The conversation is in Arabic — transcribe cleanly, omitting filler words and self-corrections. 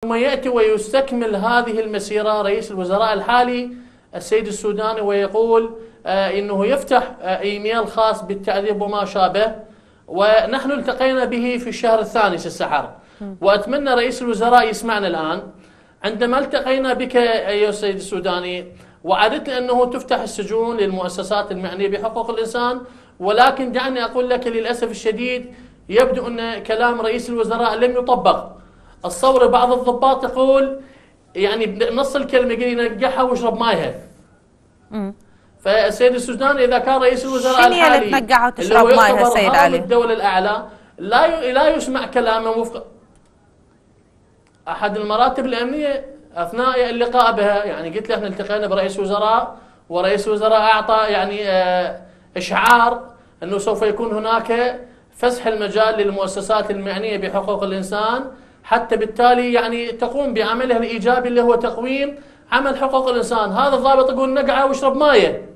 ثم يأتي ويستكمل هذه المسيرة رئيس الوزراء الحالي السيد السوداني ويقول إنه يفتح إيميل خاص بالتعذيب وما شابه، ونحن التقينا به في الشهر الثاني السحر. وأتمنى رئيس الوزراء يسمعنا الآن. عندما التقينا بك أيها السيد السوداني وعدت أنه تفتح السجون للمؤسسات المعنية بحقوق الإنسان، ولكن دعني أقول لك للأسف الشديد يبدو أن كلام رئيس الوزراء لم يطبق. الصور بعض الضباط يقول يعني بنص الكلمة يقول نقعها واشرب مايها. فالسيد السوداني إذا كان رئيس الوزراء الحالي تنقعها وتشرب مايها السيد علي الدولة الأعلى لا يسمع كلامه وفق أحد المراتب الأمنية أثناء اللقاء بها. يعني قلت له احنا التقينا برئيس وزراء، ورئيس الوزراء أعطى يعني إشعار أنه سوف يكون هناك فسح المجال للمؤسسات المعنية بحقوق الإنسان حتى بالتالي يعني تقوم بعملها الإيجابي اللي هو تقويم عمل حقوق الإنسان. هذا الضابط يقول نقعه واشرب مايه.